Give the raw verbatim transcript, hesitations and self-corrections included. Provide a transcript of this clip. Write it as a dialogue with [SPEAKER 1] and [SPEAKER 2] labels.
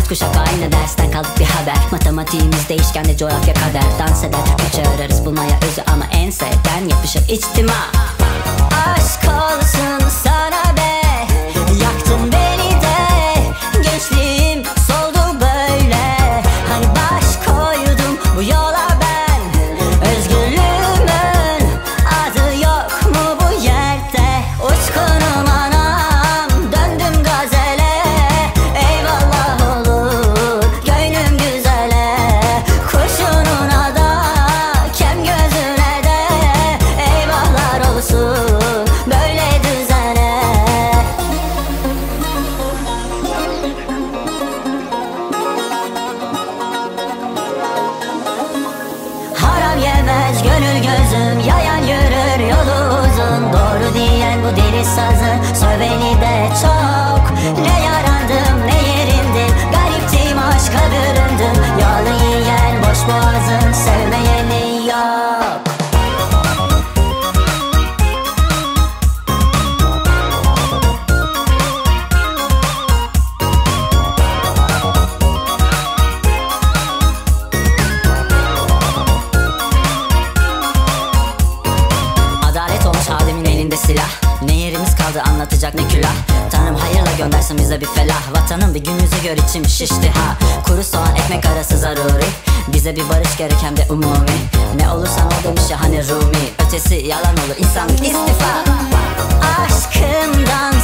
[SPEAKER 1] Kaç kuşak aynı dersten kaldık bir haber. Matematiğimiz değişkenli coğrafya kader. Dans eder Türkçe çağırırız bulmaya özü ama en sevden yapışır içtima. Aşk olsun sana be, yaktın beni de. Gençliğim soldu böyle, hani baş koydum bu yola ben. Özgürlüğümün adı yok mu bu yerde? Uçkunum anam, döndüm gazele. Eyvallah olur gönlüm güzele. Kurşununa da kem gözüne de eyvahlar olsun böyle düzene. Haram yemez gönül gözüm, yayan yürür yolu uzun. Doğru diyen bu deli sazın, söveni de çok. Ne yarandım ne yerimdim, gariptim aşka büründüm. Yağlı yiyen boş boğazın, sevmeyeni yok. Adalet olmuş Adem'in elinde silah. Ne yerimiz kaldı anlatacak ne külah. Tanrım hayırla göndersin bize bir felah. Vatanın bir gün yüzü gör içim şişti ha. Kuru soğan ekmek arası zaruri. Bize bir barış gerek hem de umumi. Ne olursan ol demiş ya hani Rumi. Ötesi yalan olur insanlık istifa. Aşkımdan